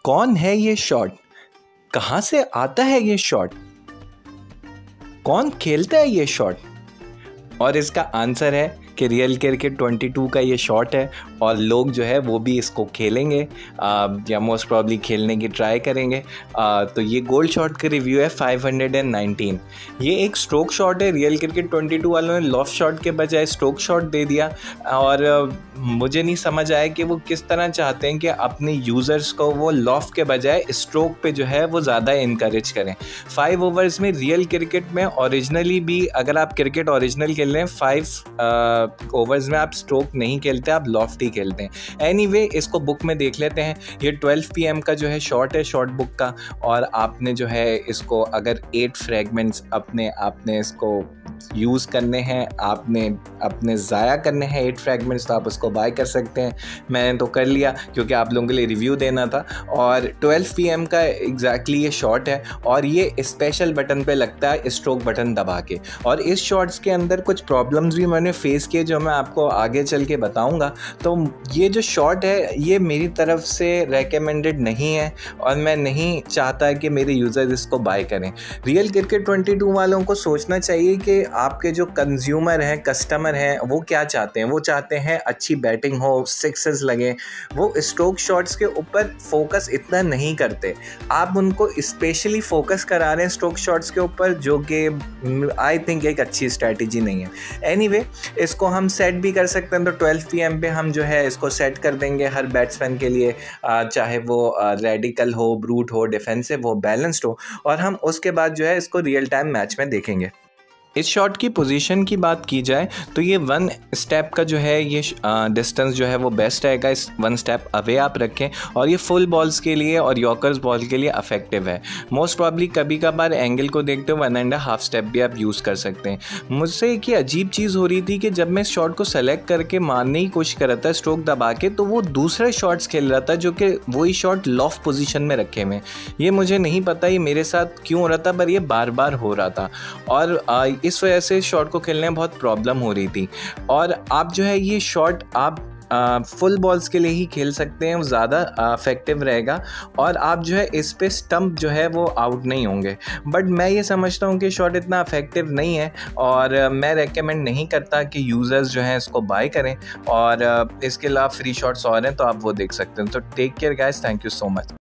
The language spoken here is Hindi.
कौन है ये शॉट? कहाँ से आता है ये शॉट? कौन खेलता है ये शॉट? और इसका आंसर है कि रियल क्रिकेट 22 का ये शॉट है और लोग जो है वो भी इसको खेलेंगे या मोस्ट प्रॉब्ली खेलने की ट्राई करेंगे। तो ये गोल्ड शॉट का रिव्यू है 519। ये एक स्ट्रोक शॉट है। रियल क्रिकेट 22 वालों ने लॉफ्ट शॉट के बजाय स्ट्रोक शॉट दे दिया और मुझे नहीं समझ आया कि वो किस तरह चाहते हैं कि अपने यूज़र्स को वो लॉफ्ट के बजाय स्ट्रोक पे जो है वो ज़्यादा इनकरेज करें। 5 ओवर्स में रियल क्रिकेट में ओरिजिनली भी अगर आप क्रिकेट ओरिजिनल खेल रहे हैं 5 ओवर्स में आप स्ट्रोक नहीं खेलते, आप लॉफ्ट ही खेलते हैं। एनीवे इसको बुक में देख लेते हैं। ये 12 PM का जो है शॉट है शॉर्ट बुक का, और आपने जो है इसको अगर 8 फ्रेगमेंट्स आपने इसको यूज़ करने हैं, आपने अपने ज़ाया करने हैं 8 फ्रेगमेंट्स, तो आप उसको बाय कर सकते हैं। मैंने तो कर लिया क्योंकि आप लोगों के लिए रिव्यू देना था। और 12 PM का एग्जैक्टली ये शॉट है और ये स्पेशल बटन पे लगता है स्ट्रोक बटन दबा के। और इस शॉट्स के अंदर कुछ प्रॉब्लम्स भी मैंने फेस किए जो मैं आपको आगे चल के बताऊंगा। तो ये जो शॉट है ये मेरी तरफ से रेकमेंडेड नहीं है और मैं नहीं चाहता कि मेरे यूज़र्स इसको बाय करें। रियल क्रिकेट 22 वालों को सोचना चाहिए कि आपके जो कंज्यूमर हैं, कस्टमर हैं, वो क्या चाहते हैं। वो चाहते हैं अच्छी बैटिंग हो, सिक्सेस लगे। वो स्ट्रोक शॉट्स के ऊपर फोकस इतना नहीं करते। आप उनको स्पेशली फोकस करा रहे हैं स्ट्रोक शॉट्स के ऊपर, जो कि आई थिंक एक अच्छी स्ट्रैटेजी नहीं है। एनीवे इसको हम सेट भी कर सकते हैं। तो 12 PM पे हम जो है इसको सेट कर देंगे हर बैट्समैन के लिए, चाहे वो रेडिकल हो, ब्रूट हो, डिफेंसिव हो, बैलेंस्ड हो, और हम उसके बाद जो है इसको रियल टाइम मैच में देखेंगे। इस शॉट की पोजीशन की बात की जाए तो ये 1 स्टेप का जो है ये डिस्टेंस जो है वो बेस्ट रहेगा। इस 1 स्टेप अवे आप रखें और ये फुल बॉल्स के लिए और यॉर्कर्स बॉल के लिए इफेक्टिव है। मोस्ट प्रॉब्ली कभी कभार एंगल को देखते हुए 1.5 स्टेप भी आप यूज़ कर सकते हैं। मुझसे एक अजीब चीज़ हो रही थी कि जब मैं इस शॉट को सेलेक्ट करके मारने की कोशिश कर रहा था स्ट्रोक दबा के, तो वो दूसरे शॉट्स खेल रहा था जो कि वही शॉट लॉफ्ट पोजीशन में रखे हुए। ये मुझे नहीं पता ये मेरे साथ क्यों हो रहा था, पर ये बार बार हो रहा था और इस वजह से शॉट को खेलने में बहुत प्रॉब्लम हो रही थी। और आप जो है ये शॉट आप फुल बॉल्स के लिए ही खेल सकते हैं, वो ज़्यादा इफेक्टिव रहेगा और आप जो है इस पे स्टंप जो है वो आउट नहीं होंगे। बट मैं ये समझता हूँ कि शॉट इतना इफेक्टिव नहीं है और मैं रेकमेंड नहीं करता कि यूज़र्स जो हैं इसको बाय करें। और इसके अलावा फ्री शॉट्स और हैं तो आप वो देख सकते हैं। तो take care guys, thank you so much.